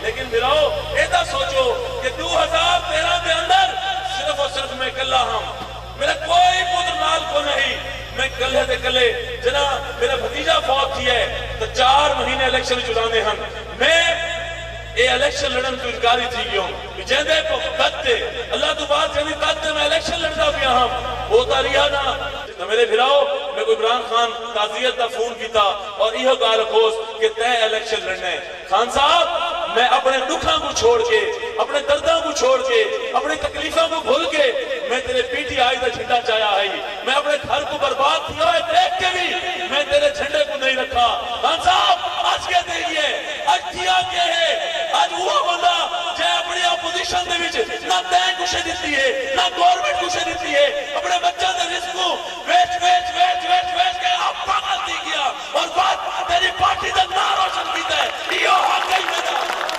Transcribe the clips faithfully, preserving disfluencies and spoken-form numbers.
لیکن میراؤ ایسا سوچو کہ دو ہزار تیرہ کے اندر صرف اور صرف میں کلا ہم میرا کوئی پتر نال کو نہیں میں کلے دے کلے جنا میرا بھتیجا فوت تھی ہے تو چار مہینے الیکشن چلانے ہم میں اے الیکشن لڑن تو انکاری تھی گیوں جہندے کو قدتے اللہ تو بات جہندی قدتے میں الیکشن لڑتا پیا ہم ہوتا رہا نا تو میرے بھراؤ میں کوئی عمران خان تعزیت کا فون کیتا اور یہ گال رکھوس کہ تے الیکشن لڑنے خان صاحب میں اپنے دکھاں کو چھوڑ کے اپنے درداں کو چھوڑ کے اپنے تکلیفوں کو بھول کے میں تیرے پی ٹی آئی کا جھنڈا چایا ہے میں اپنے گھر کو برباد کیا ہے دیکھ کے بھی میں تیرے جھنڈے کو نہیں رکھا خان صاحب آج کے دیئے آج کیا کیا ہے آج وہ بندہ جائے اپنی اپوزیشن دے وچ نہ تین کچھ دیتی ہے نہ گورنمنٹ کچھ دیتی ہے اپنے بچہ دے رزق کو ویچ ویچ ویچ ویچ ویچ کے آپ پاگل دی گیا اور بات تیری پارٹی دا نا روشن پیتا ہے یہ حق گئی میرا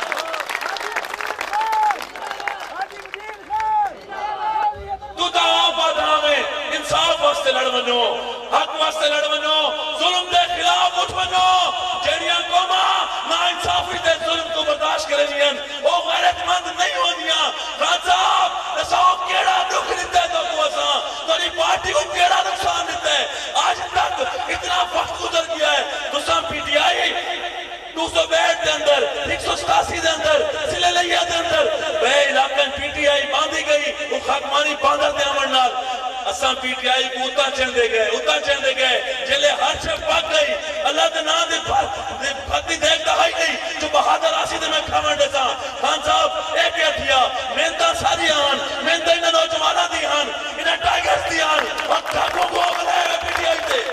تو دا آپ آدھا میں انصاف واسطے لڑ بنو حق واسطے لڑ بنو ظلم دے خلاف اٹھ بنو جیڑیاں قوما نا انصافی دے ظلم کو برداشت کرے جیئن وہ غیرت مند نہیں ہو دیا خان صاحب نساؤ کیڑا دکھ دیتا ہے تو کو اساں توری پارٹی کو کیڑا نقصان دیتا ہے آج تک اتنا وقت گزر گیا ہے تو سام پی ٹی آئی دو سو بیٹھ دے اندر ایک سو ستاسی دے اندر سلے لئیہ دے اندر بے علاقہ پی ٹی آئی باندھی گئی وہ خاکمانی باندھر دے امرنال اساں پی ٹی آئی کو اتنا چندے گئے اتنا چندے گئے جلے ہر چھے پاک گئی اللہ دے نا دے پھتی دیکھتا ہائی نہیں جو بہادر آسی دے میں کھامن دے ساں خان صاحب ایک اٹھیا محنتہ ساری آن محنتہ انہیں نوجوانا دی آن انہیں ٹائگرز دی آن اور ٹھاکوں کو اگلائے ہوئے پی ٹی آئی سے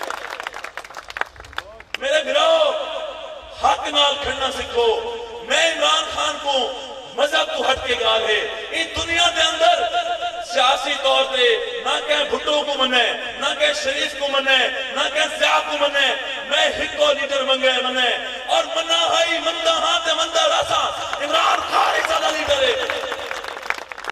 میرے گھراؤ حق نال کھڑنا سکھو میں عمران خان کو مذہب تو ہٹ کے گال ہے اس دنیا دے اندر سیاسی طور پہ نہ کہیں بھٹو کو منے نہ کہیں شریف کو منے نہ کہیں سیاہ کو منے میں ہکو لیڈر منگے منے اور منا ہے